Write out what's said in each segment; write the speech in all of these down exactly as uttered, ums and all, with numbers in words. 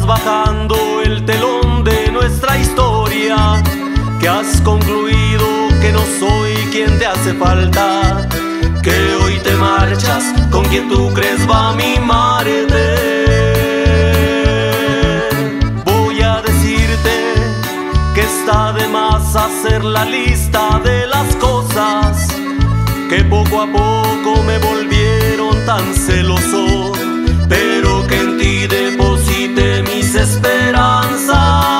vas bajando el telón de nuestra historia, que has concluido que no soy quien te hace falta, que hoy te marchas con quien tú crees va a mimarte. Voy a decirte que está de más hacer la lista de las cosas que poco a poco me volvieron tan celoso, pero que en ti deposité mis esperanzas.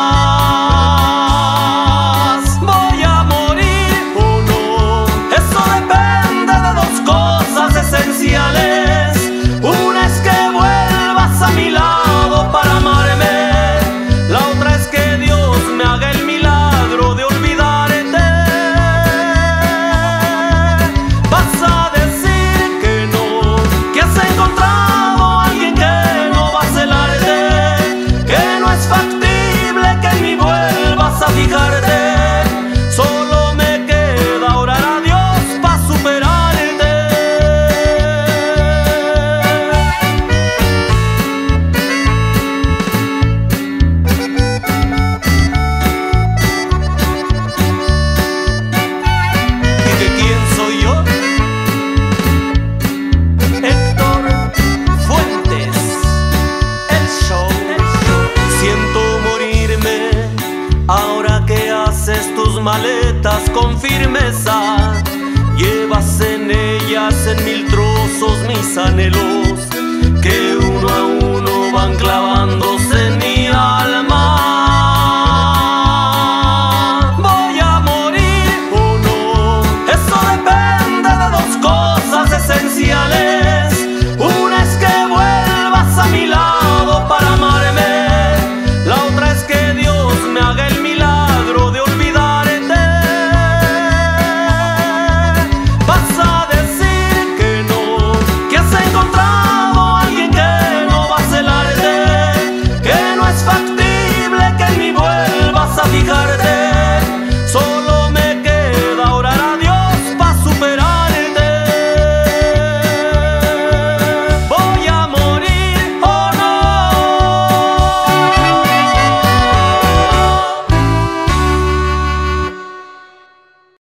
¿Voy a morir o no? Eso depende de dos cosas esenciales. Una es que vuelvas a mi lado para amarme, la otra es que Dios me haga el milagro de olvidarte. Vas a decir que no, que has encontrado a alguien que no va a celarte, que no es factible que ni vuelvas a fijarte. Solo me queda orar a Dios para superarte. ¿Y que quién soy yo? Héctor Fuentes, el show. Siento morirme ahora que haces tus maletas con firmeza. Llevas en ellas en mil trozos mis anhelos.